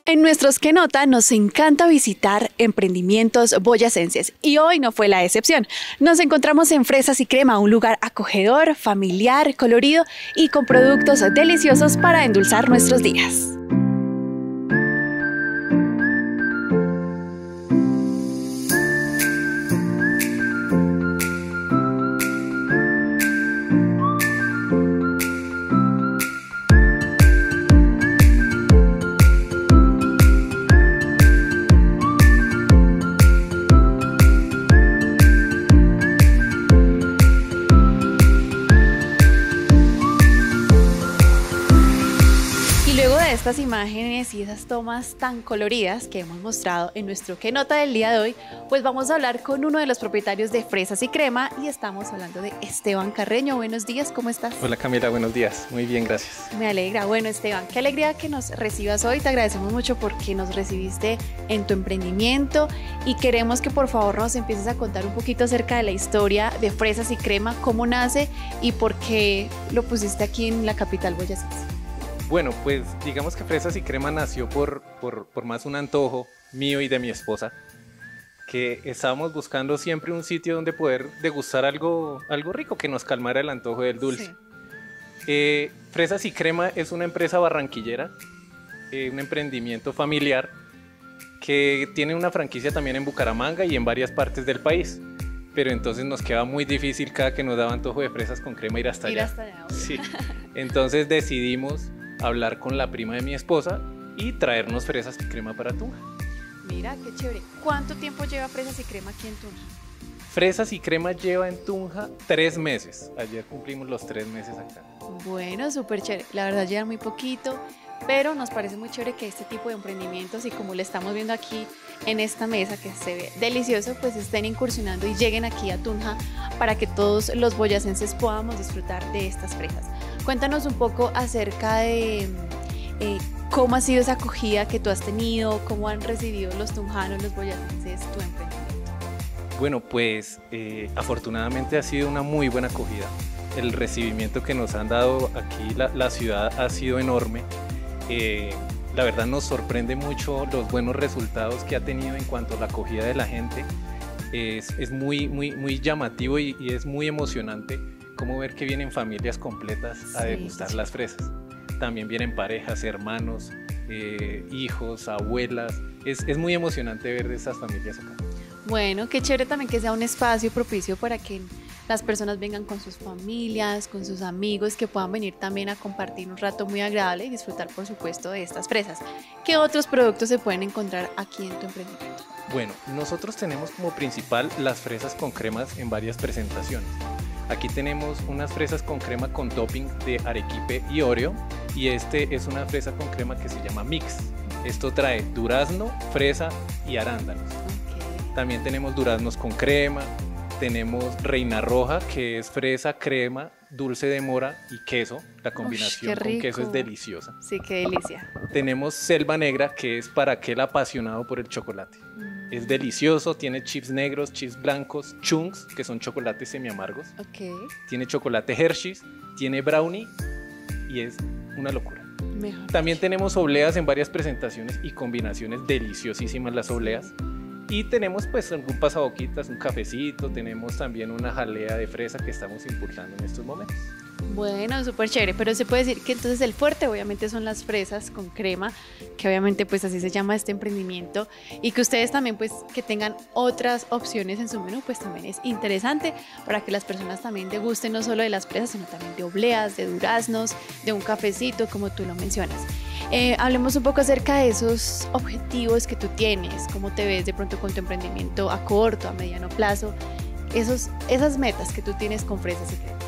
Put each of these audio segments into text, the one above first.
En nuestros Que Nota nos encanta visitar emprendimientos boyacenses y hoy no fue la excepción. Nos encontramos en Fresas y Crema, un lugar acogedor, familiar, colorido y con productos deliciosos para endulzar nuestros días. Estas imágenes y esas tomas tan coloridas que hemos mostrado en nuestro Que Nota del día de hoy, pues vamos a hablar con uno de los propietarios de Fresas y Crema y estamos hablando de Esteban Carreño. Buenos días, ¿cómo estás? Hola Camila, buenos días, muy bien, gracias. Me alegra. Bueno Esteban, qué alegría que nos recibas hoy, te agradecemos mucho porque nos recibiste en tu emprendimiento y queremos que por favor nos empieces a contar un poquito acerca de la historia de Fresas y Crema, cómo nace y por qué lo pusiste aquí en la capital boyacense. Bueno, pues digamos que Fresas y Crema nació por más un antojo mío y de mi esposa, que estábamos buscando siempre un sitio donde poder degustar algo rico que nos calmara el antojo del dulce. Sí. Fresas y Crema es una empresa barranquillera, un emprendimiento familiar que tiene una franquicia también en Bucaramanga y en varias partes del país. Pero entonces nos queda muy difícil cada que nos daba antojo de fresas con crema ir hasta allá. Sí. Entonces decidimos hablar con la prima de mi esposa y traernos Fresas y Crema para Tunja. Mira, qué chévere. ¿Cuánto tiempo lleva Fresas y Crema aquí en Tunja? Fresas y Crema lleva en Tunja 3 meses. Ayer cumplimos los 3 meses acá. Bueno, súper chévere. La verdad lleva muy poquito, pero nos parece muy chévere que este tipo de emprendimientos, y como lo estamos viendo aquí en esta mesa que se ve delicioso, pues estén incursionando y lleguen aquí a Tunja para que todos los boyacenses podamos disfrutar de estas fresas. Cuéntanos un poco acerca de cómo ha sido esa acogida que tú has tenido, cómo han recibido los tunjanos, los boyacenses tu emprendimiento. Bueno, pues afortunadamente ha sido una muy buena acogida. El recibimiento que nos han dado aquí la ciudad ha sido enorme. La verdad nos sorprende mucho los buenos resultados que ha tenido en cuanto a la acogida de la gente. Es muy llamativo y es muy emocionante cómo ver que vienen familias completas a degustar las fresas. También vienen parejas, hermanos, hijos, abuelas. Es muy emocionante ver esas familias acá. Bueno, qué chévere también que sea un espacio propicio para que las personas vengan con sus familias, con sus amigos, que puedan venir también a compartir un rato muy agradable y disfrutar, por supuesto, de estas fresas. ¿Qué otros productos se pueden encontrar aquí en tu emprendimiento? Bueno, nosotros tenemos como principal las fresas con cremas en varias presentaciones. Aquí tenemos unas fresas con crema con topping de arequipe y oreo, y este es una fresa con crema que se llama mix. Esto trae durazno, fresa y arándanos. También tenemos duraznos con crema, tenemos reina roja, que es fresa, crema, dulce de mora y queso. La combinación con queso es deliciosa. Sí, qué delicia. Tenemos selva negra, que es para aquel apasionado por el chocolate. Es delicioso, tiene chips negros, chips blancos, chunks, que son chocolates semi-amargos. Tiene chocolate Hershey's, tiene brownie y es una locura. También tenemos obleas en varias presentaciones y combinaciones deliciosísimas las obleas. Y tenemos pues algún pasaboquitas, un cafecito, tenemos también una jalea de fresa que estamos impulsando en estos momentos. Bueno, súper chévere, pero se puede decir que entonces el fuerte obviamente son las fresas con crema, que obviamente pues así se llama este emprendimiento, y que ustedes también pues que tengan otras opciones en su menú pues también es interesante para que las personas también degusten no solo de las fresas sino también de obleas, de duraznos, de un cafecito como tú lo mencionas. Hablemos un poco acerca de esos objetivos que tú tienes, cómo te ves de pronto con tu emprendimiento a corto, a mediano plazo, esas metas que tú tienes con Fresas y Crema.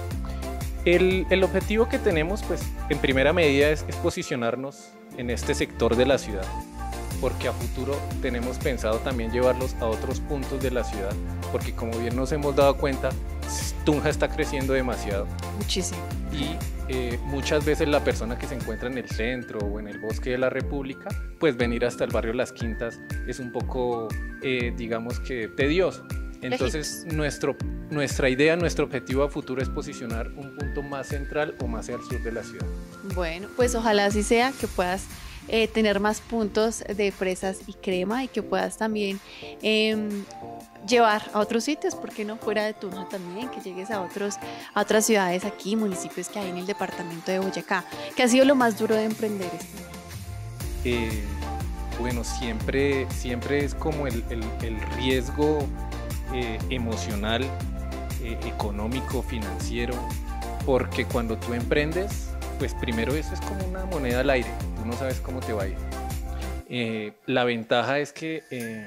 El objetivo que tenemos, pues, en primera medida es posicionarnos en este sector de la ciudad, porque a futuro tenemos pensado también llevarlos a otros puntos de la ciudad, porque como bien nos hemos dado cuenta, Tunja está creciendo demasiado. Muchísimo. Y muchas veces la persona que se encuentra en el centro o en el bosque de la República, pues venir hasta el barrio Las Quintas es un poco, digamos que tedioso. Entonces nuestra idea, nuestro objetivo a futuro es posicionar un punto más central o más al sur de la ciudad. Bueno, pues ojalá así sea, que puedas tener más puntos de fresas y crema y que puedas también llevar a otros sitios, ¿por qué no? Fuera de Tunja también, que llegues a otras ciudades aquí, municipios que hay en el departamento de Boyacá. ¿Qué ha sido lo más duro de emprender esto? Bueno, siempre es como el riesgo emocional, económico, financiero, porque cuando tú emprendes, pues primero eso es como una moneda al aire, tú no sabes cómo te va a ir. La ventaja es que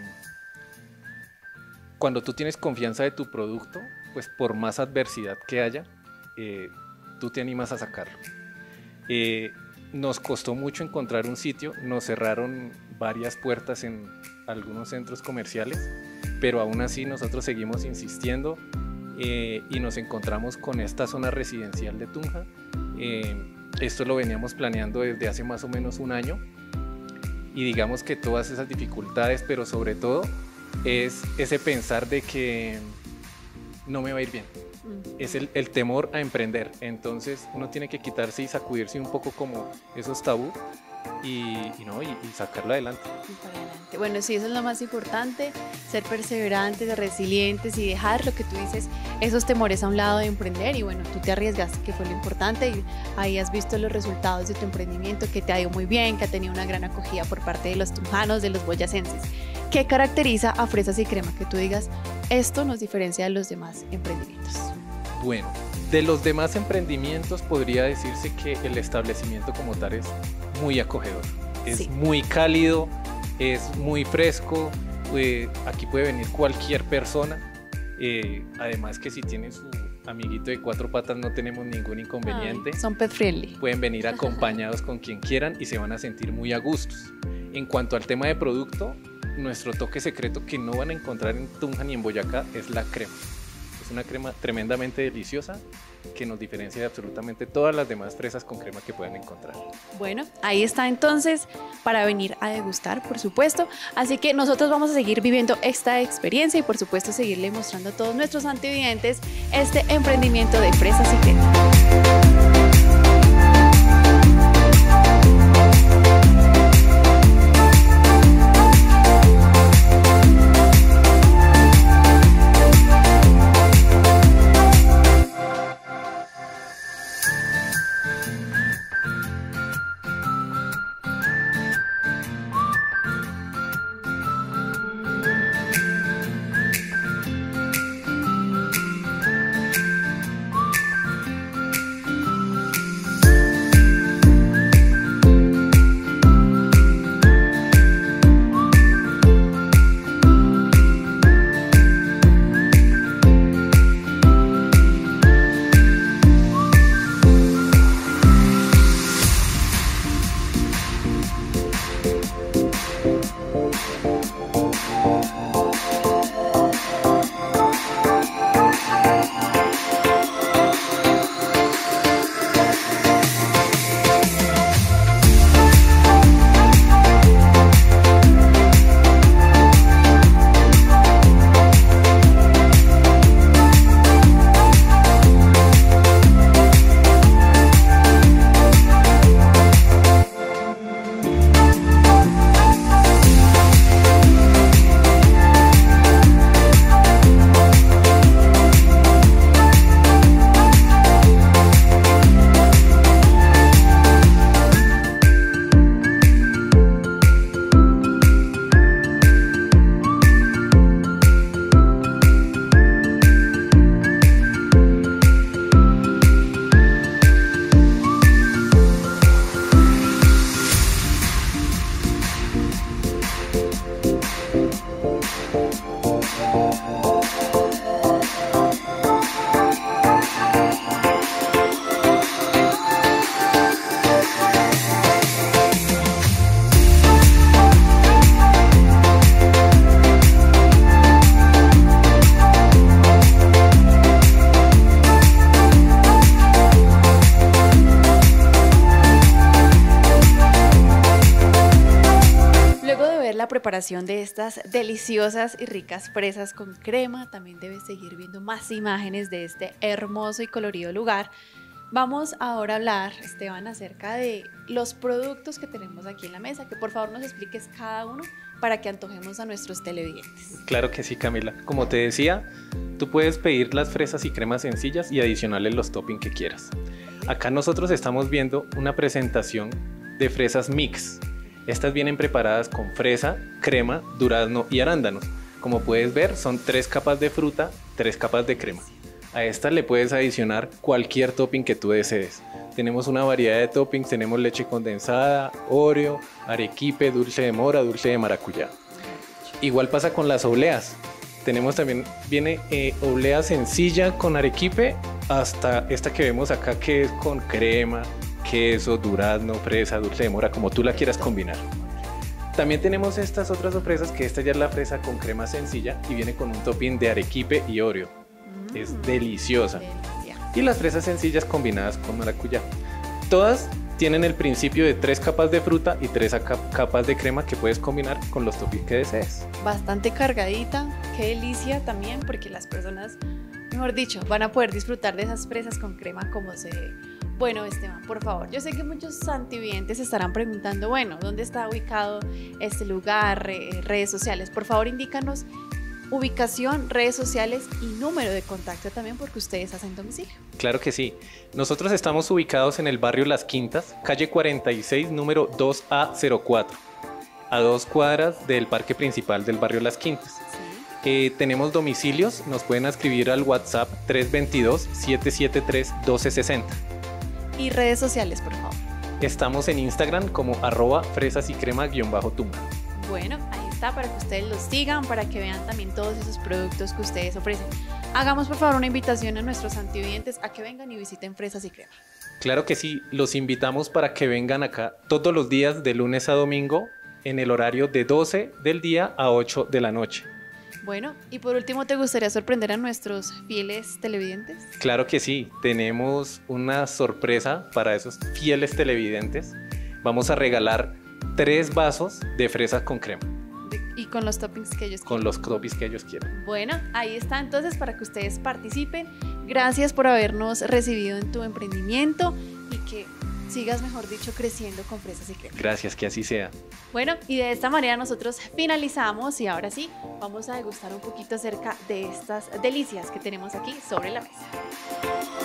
cuando tú tienes confianza de tu producto, pues por más adversidad que haya, tú te animas a sacarlo. Nos costó mucho encontrar un sitio, nos cerraron varias puertas en algunos centros comerciales, pero aún así nosotros seguimos insistiendo y nos encontramos con esta zona residencial de Tunja. Esto lo veníamos planeando desde hace más o menos un año y digamos que todas esas dificultades, pero sobre todo es ese pensar de que no me va a ir bien. Es el temor a emprender. Entonces uno tiene que quitarse y sacudirse un poco como esos tabú y sacarlo adelante. Bueno, sí, eso es lo más importante, ser perseverantes, resilientes y dejar lo que tú dices, esos temores a un lado de emprender. Y bueno, tú te arriesgaste, que fue lo importante, y ahí has visto los resultados de tu emprendimiento, que te ha ido muy bien, que ha tenido una gran acogida por parte de los tunjanos, de los boyacenses. ¿Qué caracteriza a Fresas y Crema? Que tú digas, esto nos diferencia de los demás emprendimientos. Bueno, de los demás emprendimientos podría decirse que el establecimiento como tal es muy acogedor, es muy cálido, es muy fresco, aquí puede venir cualquier persona, además que si tiene su amiguito de 4 patas no tenemos ningún inconveniente. Son pet friendly. Pueden venir acompañados con quien quieran y se van a sentir muy a gustos. En cuanto al tema de producto, nuestro toque secreto que no van a encontrar en Tunja ni en Boyacá es la crema. Es una crema tremendamente deliciosa que nos diferencia de absolutamente todas las demás fresas con crema que puedan encontrar. Bueno, ahí está entonces para venir a degustar, por supuesto. Así que nosotros vamos a seguir viviendo esta experiencia y por supuesto seguirle mostrando a todos nuestros antividentes este emprendimiento de Fresas y Crema. Preparación de estas deliciosas y ricas fresas con crema, también debes seguir viendo más imágenes de este hermoso y colorido lugar. Vamos ahora a hablar, Esteban, acerca de los productos que tenemos aquí en la mesa, que por favor nos expliques cada uno para que antojemos a nuestros televidentes. Claro que sí, Camila. Como te decía, tú puedes pedir las fresas y cremas sencillas y adicionarle los toppings que quieras. Acá nosotros estamos viendo una presentación de fresas mix. Estas vienen preparadas con fresa, crema, durazno y arándanos. Como puedes ver, son 3 capas de fruta, 3 capas de crema. A esta le puedes adicionar cualquier topping que tú desees. Tenemos una variedad de toppings, tenemos leche condensada, Oreo, arequipe, dulce de mora, dulce de maracuyá. Igual pasa con las obleas. Tenemos también, viene oblea sencilla con arequipe hasta esta que vemos acá que es con crema, queso, durazno, fresa, dulce de mora, como tú la quieras combinar. También tenemos estas otras sorpresas, que esta ya es la fresa con crema sencilla y viene con un topping de arequipe y Oreo. Es deliciosa. Y las fresas sencillas combinadas con maracuyá. Todas tienen el principio de 3 capas de fruta y 3 capas de crema que puedes combinar con los toppings que desees. Bastante cargadita, qué delicia también, porque las personas, mejor dicho, van a poder disfrutar de esas fresas con crema como se ve. Bueno, Esteban, por favor, yo sé que muchos santividentes se estarán preguntando, bueno, ¿dónde está ubicado este lugar, redes sociales? Por favor, indícanos ubicación, redes sociales y número de contacto también, porque ustedes hacen domicilio. Claro que sí. Nosotros estamos ubicados en el barrio Las Quintas, calle 46, número 2A04, a 2 cuadras del parque principal del barrio Las Quintas. Sí. Tenemos domicilios, nos pueden escribir al WhatsApp 322-773-1260. Y redes sociales, por favor. Estamos en Instagram como @fresasycrema_tumba. Bueno, ahí está, para que ustedes los sigan, para que vean también todos esos productos que ustedes ofrecen. Hagamos por favor una invitación a nuestros santividentes a que vengan y visiten Fresas y Crema. Claro que sí, los invitamos para que vengan acá todos los días de lunes a domingo en el horario de 12 del día a 8 de la noche. Bueno, y por último, ¿te gustaría sorprender a nuestros fieles televidentes? Claro que sí, tenemos una sorpresa para esos fieles televidentes. Vamos a regalar 3 vasos de fresas con crema. Y con los toppings que ellos quieran. Con los toppings que ellos quieran. Bueno, ahí está entonces para que ustedes participen. Gracias por habernos recibido en tu emprendimiento y que sigas, mejor dicho, creciendo con Fresas y Crema. Gracias, que así sea. Bueno, y de esta manera nosotros finalizamos y ahora sí, vamos a degustar un poquito acerca de estas delicias que tenemos aquí sobre la mesa.